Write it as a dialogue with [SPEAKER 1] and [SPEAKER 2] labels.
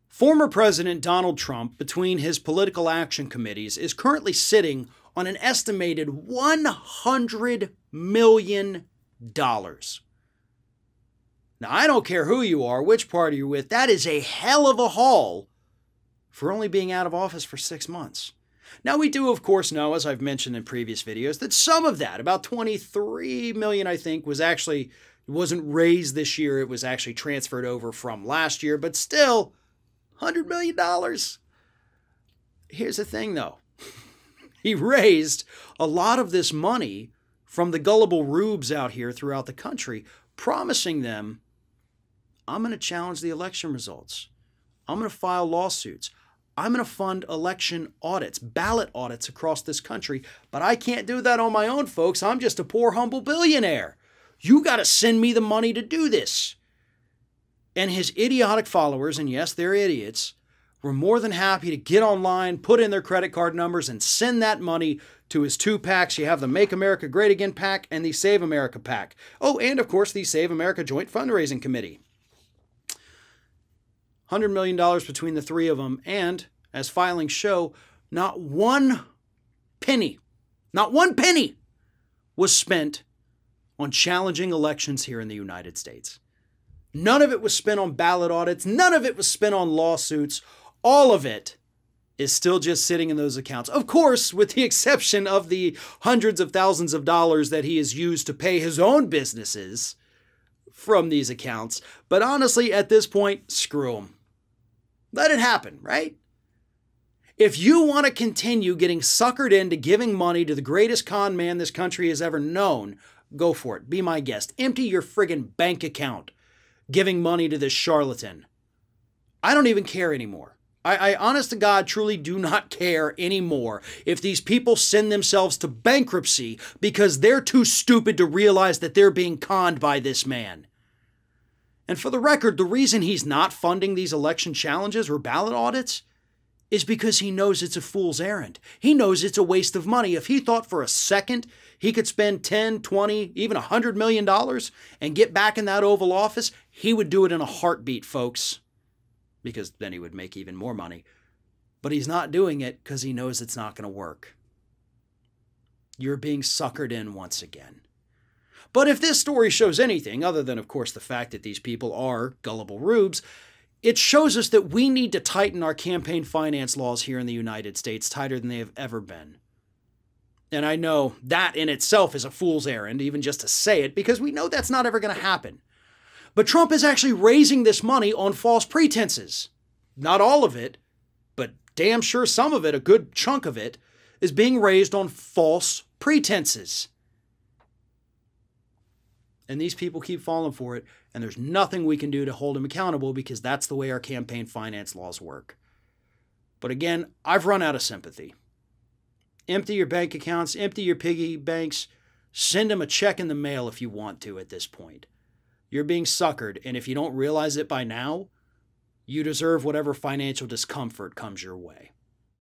[SPEAKER 1] Former President Donald Trump, between his political action committees, is currently sitting on an estimated $100 million. Now, I don't care who you are, which party you're with, that is a hell of a haul for only being out of office for 6 months. Now, we do, of course, know, as I've mentioned in previous videos, that some of that, about $23 million, I think, wasn't raised this year. It was actually transferred over from last year, but still, $100 million. Here's the thing, though. He raised a lot of this money from the gullible rubes out here throughout the country, promising them, I'm going to challenge the election results. I'm going to file lawsuits. I'm going to fund election audits, ballot audits across this country, but I can't do that on my own, folks. I'm just a poor, humble billionaire. You got to send me the money to do this. And his idiotic followers, and yes, they're idiots, were more than happy to get online, put in their credit card numbers, and send that money to his 2 PACs. You have the Make America Great Again PAC and the Save America PAC. Oh, and of course, the Save America Joint Fundraising Committee. $100 million between the 3 of them, and, as filings show, not one penny was spent on challenging elections here in the United States. None of it was spent on ballot audits. None of it was spent on lawsuits. All of it is still just sitting in those accounts. Of course, with the exception of the hundreds of thousands of dollars that he has used to pay his own businesses from these accounts. But honestly, at this point, screw him. Let it happen, right? If you want to continue getting suckered into giving money to the greatest con man this country has ever known, go for it. Be my guest. Empty your friggin' bank account giving money to this charlatan. I don't even care anymore. I honest to God, truly do not care anymore if these people send themselves to bankruptcy because they're too stupid to realize that they're being conned by this man. And for the record, the reason he's not funding these election challenges or ballot audits is because he knows it's a fool's errand. He knows it's a waste of money. If he thought for a second he could spend 10, 20, even $100 million and get back in that Oval Office, he would do it in a heartbeat, folks, because then he would make even more money. But he's not doing it because he knows it's not going to work. You're being suckered in once again. But if this story shows anything, other than, of course, the fact that these people are gullible rubes, it shows us that we need to tighten our campaign finance laws here in the United States tighter than they have ever been. And I know that in itself is a fool's errand, even just to say it, because we know that's not ever going to happen. But Trump is actually raising this money on false pretenses. Not all of it, but damn sure some of it, a good chunk of it, is being raised on false pretenses. And these people keep falling for it, and there's nothing we can do to hold them accountable because that's the way our campaign finance laws work. But again, I've run out of sympathy. Empty your bank accounts, empty your piggy banks, send them a check in the mail if you want to at this point. You're being suckered, and if you don't realize it by now, you deserve whatever financial discomfort comes your way.